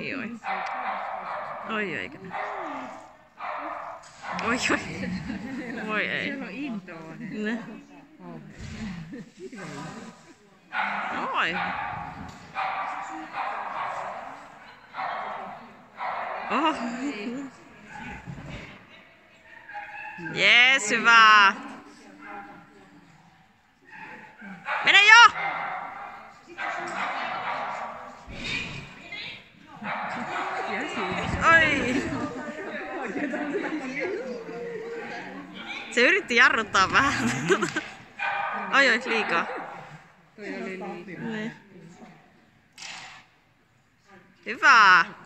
Oi oi. Oi eikä. Oi oi. Voi ei. Siellä on intoa. Ne. Oi. Oh. Jees, hyvä. Mene jo! Oi. Se yritti jarruttaa vähän. Oi oi, liikaa. Toi oli liikaa. Hyvä.